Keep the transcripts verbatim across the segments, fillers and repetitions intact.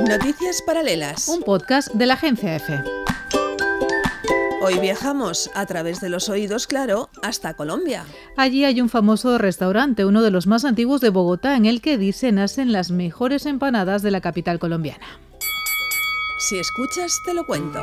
Noticias Paralelas. Un podcast de la Agencia EFE. Hoy viajamos a través de los oídos, claro, hasta Colombia. Allí hay un famoso restaurante, uno de los más antiguos de Bogotá, en el que dicen nacen las mejores empanadas de la capital colombiana. Si escuchas, te lo cuento.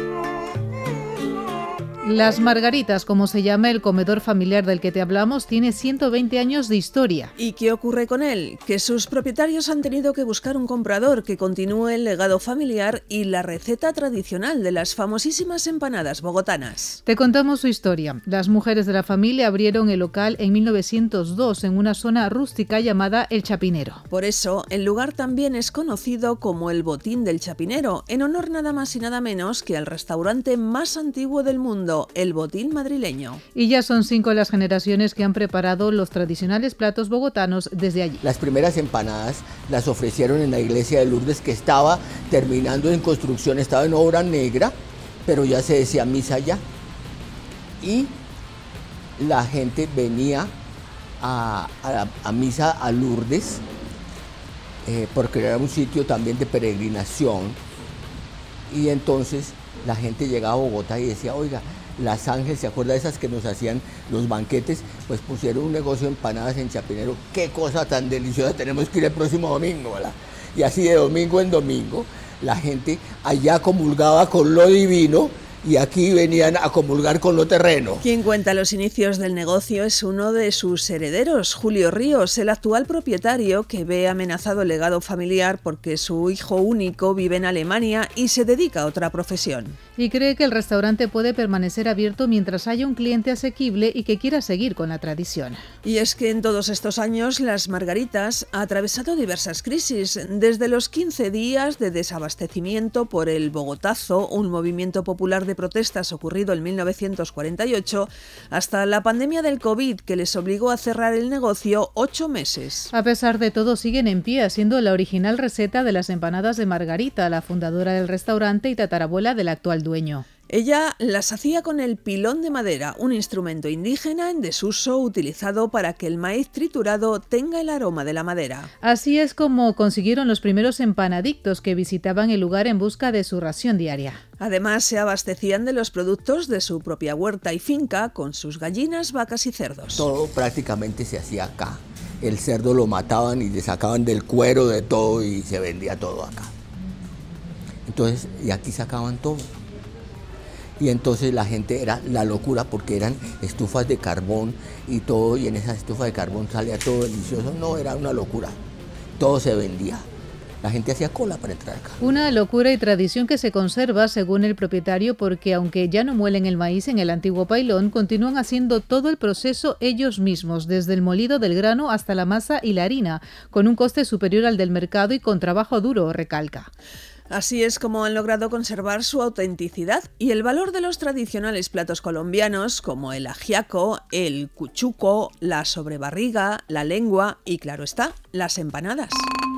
Las Margaritas, como se llama el comedor familiar del que te hablamos, tiene ciento veinte años de historia. ¿Y qué ocurre con él? Que sus propietarios han tenido que buscar un comprador que continúe el legado familiar y la receta tradicional de las famosísimas empanadas bogotanas. Te contamos su historia. Las mujeres de la familia abrieron el local en mil novecientos dos en una zona rústica llamada El Chapinero. Por eso, el lugar también es conocido como el Botín del Chapinero, en honor nada más y nada menos que al restaurante más antiguo del mundo, el Botín madrileño. Y ya son cinco las generaciones que han preparado los tradicionales platos bogotanos desde allí. Las primeras empanadas las ofrecieron en la iglesia de Lourdes, que estaba terminando en construcción, estaba en obra negra, pero ya se decía misa ya. Y la gente venía a, a, a misa a Lourdes, eh, porque era un sitio también de peregrinación. Y entonces la gente llegaba a Bogotá y decía, oiga, Las Ángeles, ¿se acuerda de esas que nos hacían los banquetes? Pues pusieron un negocio de empanadas en Chapinero. ¡Qué cosa tan deliciosa! Tenemos que ir el próximo domingo, ¿verdad? Y así de domingo en domingo, la gente allá comulgaba con lo divino y aquí venían a comulgar con lo terreno. Quien cuenta los inicios del negocio es uno de sus herederos, Julio Ríos, el actual propietario, que ve amenazado el legado familiar porque su hijo único vive en Alemania y se dedica a otra profesión. Y cree que el restaurante puede permanecer abierto mientras haya un cliente asequible y que quiera seguir con la tradición. Y es que en todos estos años Las Margaritas ha atravesado diversas crisis, desde los quince días de desabastecimiento por el Bogotazo, un movimiento popular de protestas ocurrido en mil novecientos cuarenta y ocho, hasta la pandemia del COVID, que les obligó a cerrar el negocio ocho meses. A pesar de todo, siguen en pie, siendo la original receta de las empanadas de Margarita, la fundadora del restaurante y tatarabuela del actual dueño. Ella las hacía con el pilón de madera, un instrumento indígena en desuso utilizado para que el maíz triturado tenga el aroma de la madera. Así es como consiguieron los primeros empanadictos que visitaban el lugar en busca de su ración diaria. Además, se abastecían de los productos de su propia huerta y finca, con sus gallinas, vacas y cerdos. Todo prácticamente se hacía acá. El cerdo lo mataban y le sacaban del cuero, de todo, y se vendía todo acá. Entonces, y aquí sacaban todo. Y entonces la gente era la locura porque eran estufas de carbón y todo, y en esas estufas de carbón salía todo delicioso. No, era una locura. Todo se vendía. La gente hacía cola para entrar acá. Una locura y tradición que se conserva, según el propietario, porque aunque ya no muelen el maíz en el antiguo pailón, continúan haciendo todo el proceso ellos mismos, desde el molido del grano hasta la masa y la harina, con un coste superior al del mercado y con trabajo duro, recalca. Así es como han logrado conservar su autenticidad y el valor de los tradicionales platos colombianos como el ajiaco, el cuchuco, la sobrebarriga, la lengua y, claro está, las empanadas.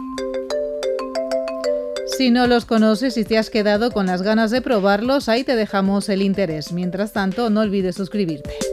Si no los conoces y te has quedado con las ganas de probarlos, ahí te dejamos el interés. Mientras tanto, no olvides suscribirte.